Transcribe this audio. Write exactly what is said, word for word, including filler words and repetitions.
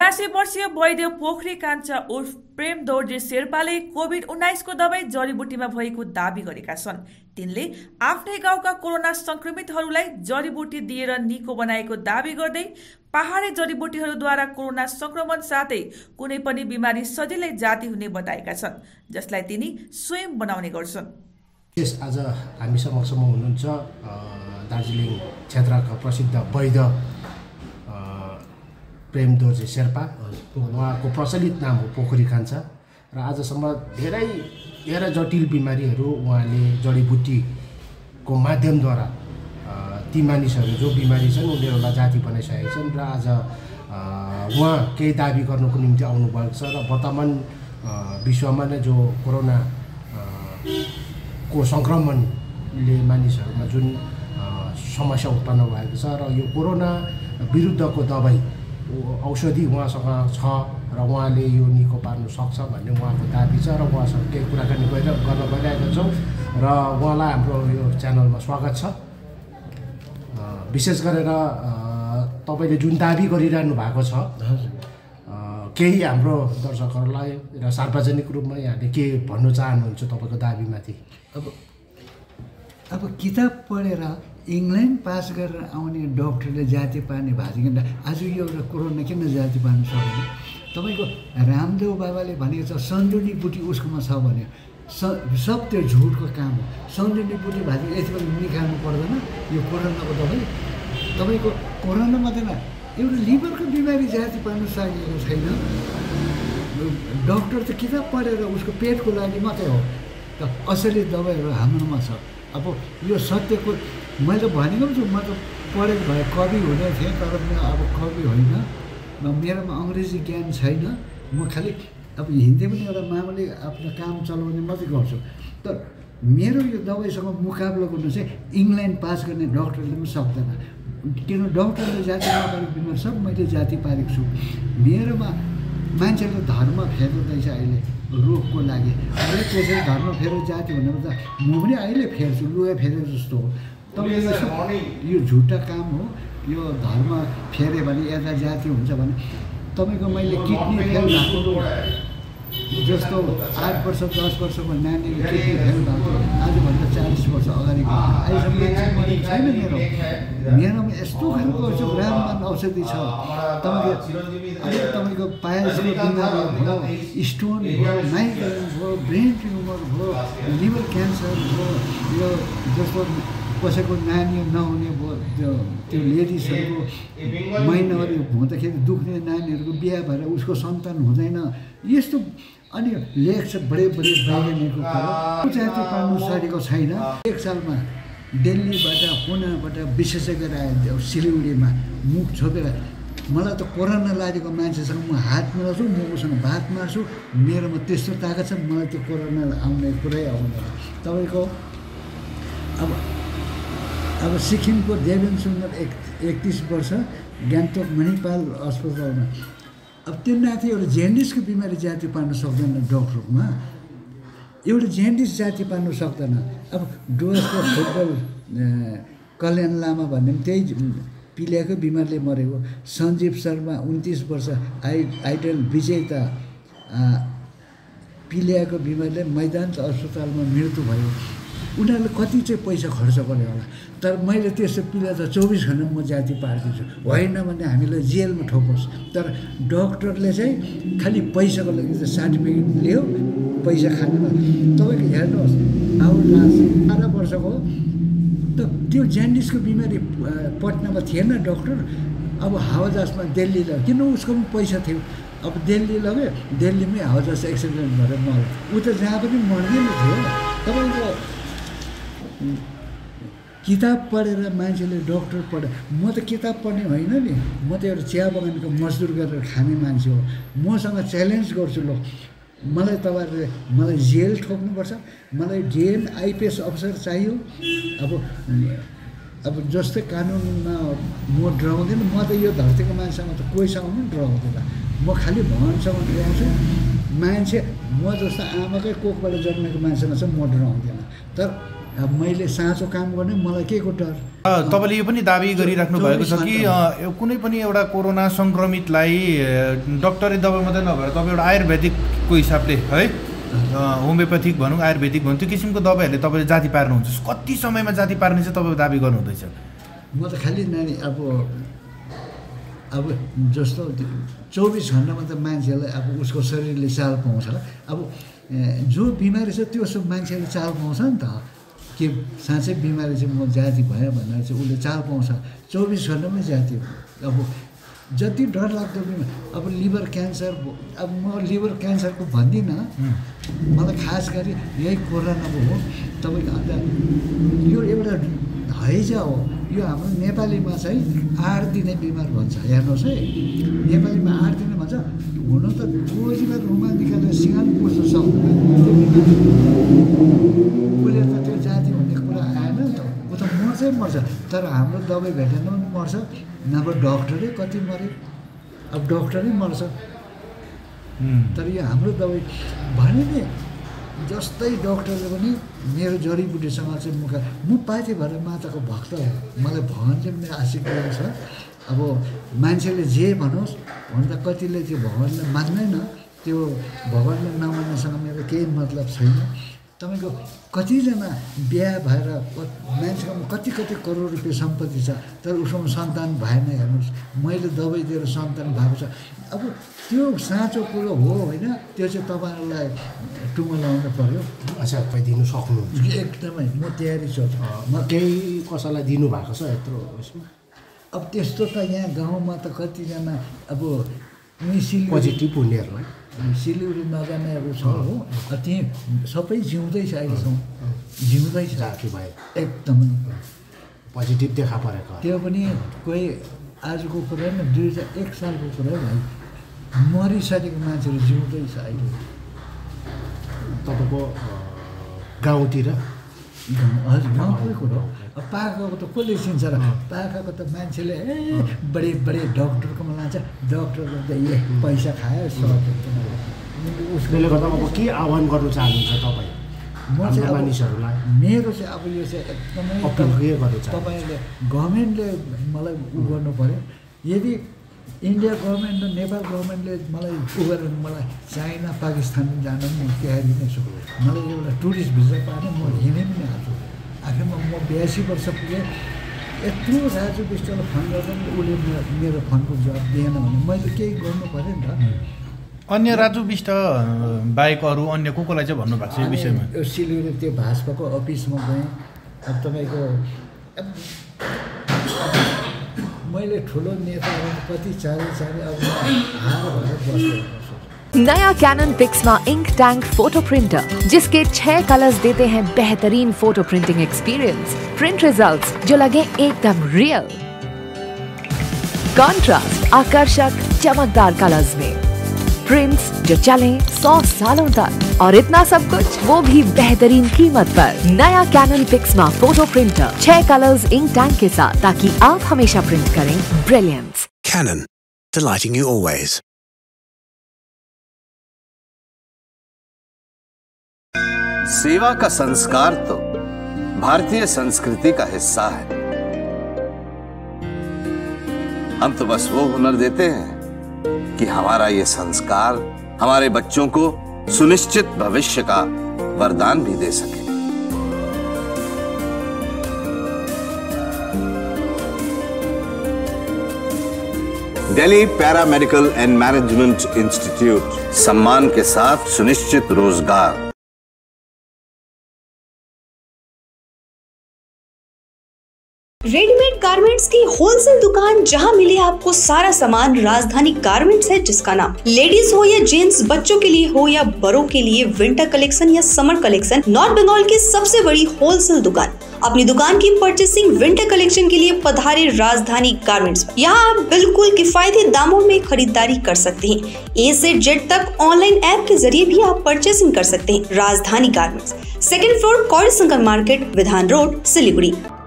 उनासी वर्षीय वैद्य पोखरी कान्छा उर्फ प्रेम दोर्जे शेर्पाले कोभिड उन्नाइस को दबाई जडीबुटीमा भएको दावी गरेका छन्। तिनले आफ्नै गाउँका कोरोना संक्रमितहरूलाई जडीबुटी दिएर निको बनाएको दावी गर्दै पहाडी जडीबुटीहरूद्वारा कोरोना संक्रमण साथै कुनै पनि बिमारी सजिलै जाती हुने बताएका छन्, जसलाई तिनी स्वयं बनाउने गर्छन्। आज हामी समक्षमा हुनुहुन्छ दार्जिलिङ क्षेत्रका प्रसिद्ध वैद्य प्रेम दोर्जे शेर्पा। उहाँको प्रचलित नाम हो पोखरी कान्छा र आजसम्म धेरै धेरै जटिल बिमारीहरू उहाँले जडीबुटीको माध्यमद्वारा ती मानिसहरू जो बिमारी छन् उनीहरूलाई जाति बनाइसकेका छन् र आज उहाँ केही दाबी गर्नको निम्ति आउनुभएको छ र वर्तमान विश्वमा नै जो कोरोना को सङ्क्रमणले मानिसहरूमा जुन समस्या उत्पन्न भएको छ र यो कोरोना विरुद्धको दबाई औषधि उहाँसँग छ र उहाँले यो निको पार्न सक्छ भन्ने उहाँको दाबी छ र उहाँसँग केही कुराकानी गरेर गर्न गइरहेका छौँ र उहाँलाई हाम्रो यो च्यानलमा स्वागत छ। विशेष गरेर तपाईँले जुन दाबी गरिरहनु भएको छ केही हाम्रो दर्शकहरूलाई र सार्वजनिक रूपमा यहाँले के भन्नु चाहनुहुन्छ तपाईँको दाबीमाथि? अब अब किताब पढेर इङ्ल्यान्ड पास गरेर आउने डक्टरले जाति पार्ने भाँचिकन आज यो एउटा कोरोना किन जाति पार्न सकेन? तपाईँको रामदेव बाबाले भनेको छ सन्जुनी बुटी उसकोमा छ भने स सब त्यो झुटको काम हो। सन्जुनी बुटी भाँचि यति बेला निकाल्नु पर्दैन यो कोरोनाको दबाई। तपाईँको कोरोना मात्रै न एउटा लिभरको बिमारी जाति पार्न सकेको छैन। डक्टर त किताब पढेर उसको पेटको लागि मात्रै हो त असली दबाईहरू हाम्रोमा छ। अब यो सत्यको मैले भनेको छु, म त पढेको भए कवि हुने थिएँ तर म अब कवि होइन, मेरोमा अङ्ग्रेजी ज्ञान छैन। म खालि अब हिन्दी पनि एउटा मामुली आफ्नो काम चलाउने मात्रै गर्छु। तर मेरो यो दबाईसँग मुकाबला गर्नु चाहिँ इङ्ल्यान्ड पास गर्ने डक्टरले पनि सक्दैन, किन डक्टरले जाति नपारेको बिमार सब मैले जाति पारेको छु। मेरोमा मान्छेले धर्म फेर्दैछ अहिले रोगको लागि, अहिले त्यसरी धर्म फेर जाति भनेर त म पनि अहिले फेर्छु, लुगा फेरेर जस्तो हो। तपाईँको यो झुटा काम हो। यो धर्म फेऱ्यो भने यता जाति हुन्छ भने तपाईँको मैले किडनी फेल भएको जस्तो आठ वर्ष दस वर्षको नानीले किडनी फेल भएको आजभन्दा चालिस वर्ष अगाडिको अहिलेसम्म मरेको छैन। मेरो मेरोमा यस्तो खालको ब्राह्मण औषधि छ। तपाईँको अब तपाईँको पायल्सको बिमारी भयो, स्टोन भयो, माइग्रेन भयो, ब्रेन ट्युमर भयो, लिभर क्यान्सर भयो, यो जस्तो कसैको नानी नहुने भयो, त्यो त्यो लेडिजहरूको महिनावारी हुँदाखेरि दुख्ने नानीहरूको बिहा भएर उसको सन्तान हुँदैन, यस्तो अनि लेख्छ बडे बडे वैज्ञानिकको कुरो जाति पार्नु सकेको छैन। एक सालमा दिल्लीबाट पुनाबाट विशेषज्ञ आयो सिलगढीमा मुख छोपेर मलाई त कोरोना लागेको मान्छेसँग म हात मिलाउँछु, म उसँग भात मार्छु, मेरोमा त्यस्तो ताकत छ, मलाई त्यो कोरोना आउने कुरै आउँदैन। तपाईँको अब अब सिक्किमको देवेन सुन्दर एक एकतिस वर्ष गान्तोक मणिपाल अस्पतालमा अब त्यो नाति एउटा जेन्डिसको बिमारी जाति पार्न सक्दैन डक्टरमा, एउटा जेन्डिस जाति पार्न सक्दैन। अब डुवर्सको फुटबल कल्याण लामा भन्ने पनि त्यही पिलियाको बिमारले मरेको। सञ्जीव शर्मा उन्तिस वर्ष आइ आइडल विजेता पिलियाको बिमारले मैदान अस्पतालमा मृत्यु भयो। उनीहरूले कति चाहिँ पैसा खर्च गर्यो होला, तर मैले त्यस्तो पिला त चौबिस घन्टा म जाति पार्दिन्छु, होइन भने हामीलाई जेलमा ठोकोस्। तर डक्टरले चाहिँ खालि पैसाको लागि चाहिँ सर्टिफिकेट लियो, पैसा खानेमा। तपाईँको हेर्नुहोस् आउलास बाह्र वर्षको त त्यो जेन्डिसको बिमारी पटनामा थिएन डक्टर, अब हावाजहाजमा दिल्ली लग्यो, किन उसको पनि पैसा थियो। अब दिल्ली लग्यो, दिल्लीमै हावाजहाज एक्सिडेन्ट भएर मऱ्यो, ऊ त जहाँ पनि मर्दैन थियो। तपाईँको किताब पढेर मान्छेले डक्टर पढ म त किताब पढ्ने होइन नि, म त एउटा चिया बगानको मजदुर गरेर खाने मान्छे हो। मसँग च्यालेन्ज गर्छु, ल मलाई तपाईँहरूले मलाई जेल ठोक्नुपर्छ, मलाई डिएम आइपिएस अफिसर चाहियो। अब अब जस्तै कानुनमा म डराउँदैन, म त यो धरतीको मान्छेसँग त कोहीसँग पनि डराउँदैन, म खालि भगवान्सँग डराउँछु। मान्छे म जस्तो आमाकै कोखबाट जन्मेको मान्छेमा चाहिँ म डराउँदैन। तर अब मैले साँचो काम गर्ने मलाई के को डर। तपाईँले यो पनि दाबी गरिराख्नु भएको छ कि कुनै पनि एउटा कोरोना सङ्क्रमितलाई डक्टरी दबाई मात्रै नभएर तपाईँ एउटा आयुर्वेदिकको हिसाबले है होमियोपेथिक भनौँ आयुर्वेदिक भनौँ त्यो किसिमको दबाईहरूले तपाईँले जाति पार्नुहुन्छ, कति समयमा जाति पार्ने चाहिँ तपाईँ दाबी गर्नुहुँदैछ? म त खालि नानी अब अब जस्तो चौबिस घन्टामा त मान्छेलाई अब उसको शरीरले चाल पाउँछ। अब जो बिमारी छ त्यो सब मान्छेले चाल पाउँछ नि त, के साँच्चै बिमारी चाहिँ म जाति भयो भनेर चाहिँ उसले चाल पाउँछ। चौबिस घन्टामै जाति हो। अब जति डर लाग्दो बिमार अब लिभर क्यान्सर, अब म लिभर क्यान्सरको भन्दिनँ, मलाई खास गरी यही कोरोना हो। तपाईँको अन्त यो एउटा हैजा हो, यो हाम्रो नेपालीमा चाहिँ आठ दिने बिमार भन्छ। हेर्नुहोस् है, नेपालीमा आठ दिने भन्छ। हुन त गोजीमा रुमाल निकालेर सिँगार पुज्नु सक्दैन, उसले त त्यो जाति भन्ने कुरा आएन नि त, ऊ त मर्छै मर्छ। तर हाम्रो दबाई भेटेन पनि मर्छ, नभए डक्टरै कति मऱ्यो, अब डक्टरै मर्छ। तर यो हाम्रो दबाई भने नि जस्तै डक्टरले पनि मेरो जडीबुटीसँग चाहिँ मुख म पार्टी भएर माताको भक्त हो, मलाई भगवान चाहिँ मेरो आशीर्वाद छ। अब मान्छेले जे भनोस् भन्दा कतिले त्यो भगवान्लाई मान्दैन, त्यो भगवान्लाई नमान्नेसँग मेरो केही मतलब छैन। तपाईँको कतिजना बिहा भएर मान्छेकोमा कति कति करोड रुपियाँ सम्पत्ति छ, तर उसकोमा सन्तान भएन। हेर्नुहोस्, मैले दबाई दिएर सन्तान भएको छ। अब त्यो साँचो कुरो हो होइन, त्यो चाहिँ तपाईँहरूलाई टुङ्गो लगाउनु पऱ्यो। अच्छा, तपाईँ दिनु सक्नुहुन्छ? एकदमै म तयारी छु। म केही कसैलाई दिनुभएको छ यत्रो यसमा? अब त्यस्तो त यहाँ गाउँमा त कतिजना अब सिलिगुडी पोजिटिभ हुनेहरूलाई सिलिगुडी नजानेहरू छ हो, त्यहीँ सबै जिउँदैछ अहिलेसम्म, जिउँदैछ जाति भयो एकदमै पोजिटिभ देखा परेको। त्यो पनि कोही आजको कुरा होइन, दुई हजार एक सालको कुरा भाइ, मरिसकेको मान्छेहरू जिउँदैछ अहिले। तपाईँको गाउँतिर? हजुर, गाउँकै कुरो। अब पाखाको त कसले चिन्छ र? पाखाको त मान्छेले ए बडे बडे डक्टरकोमा लान्छ, डक्टरको त ए पैसा खायो उसले गर्दा अब के आह्वान गर्नु चाहनुहुन्छ तपाईँ म चाहिँ मानिसहरूलाई? मेरो चाहिँ अब यो चाहिँ एकदमै तपाईँहरूले गभर्मेन्टले मलाई उ गर्नु पऱ्यो। यदि इन्डिया गभर्मेन्ट र नेपाल गभर्मेन्टले मलाई उ गरेर मलाई चाइना पाकिस्तान जान म तयारी नै छु। मलाई एउटा टुरिस्ट भिजा पाएन म हिँडे पनि हाल्छु। आखिरमा म बयासी वर्ष पुगेँ, यत्रो राजु विष्टलाई फोन गर्दा पनि उसले मेरो फोनको जवाब दिएन भने मैले केही गर्नु पऱ्यो नि त। अन्य राजु विष्ट बाहेक अरू अन्य को कोलाई चाहिँ भन्नुभएको छ यो विषयमा? यो सिलगढी त्यो भाजपाको अफिसमा गएँ। अब तपाईँको मैले ठुलो नेताहरू कति चारे चारे अब हार भएर बसेको। नया Canon Pixma ink tank photo printer, जिसके छह कलर्स देते हैं बेहतरीन photo printing experience. Print results जो लगे एकदम रियल, कंट्रास्ट आकर्षक चमकदार कलर्स में, प्रिंट्स जो चलें सौ सालों तक, और इतना सब कुछ वो भी बेहतरीन कीमत पर। नया कैनन पिक्समा फोटो प्रिंटर छह कलर्स इंक टैंक के साथ, ताकि आप हमेशा प्रिंट करें brilliance. Canon, delighting you always. सेवा का संस्कार तो भारतीय संस्कृति का हिस्सा है। हम तो बस वो हुनर देते हैं कि हमारा ये संस्कार हमारे बच्चों को सुनिश्चित भविष्य का वरदान भी दे सके। Delhi paramedical and management institute, सम्मान के साथ सुनिश्चित रोजगार। रेडीमेड गारमेंट्स की होलसेल दुकान, जहां मिले आपको सारा सामान। राजधानी गारमेंट्स है जिसका नाम। लेडीज हो या जेंट्स, बच्चों के लिए हो या बड़ों के लिए, विंटर कलेक्शन या समर कलेक्शन, नॉर्थ बंगाल की सबसे बड़ी होलसेल दुकान। अपनी दुकान की परचेसिंग विंटर कलेक्शन के लिए पधारे राजधानी गारमेंट्स। यहाँ आप बिल्कुल किफायती दामों में खरीदारी कर सकते हैं। ए से जेड तक ऑनलाइन ऐप के जरिए भी आप परचेसिंग कर सकते हैं। राजधानी garments, second floor, Kaudi Shankar market, Bidhan road, Siliguri.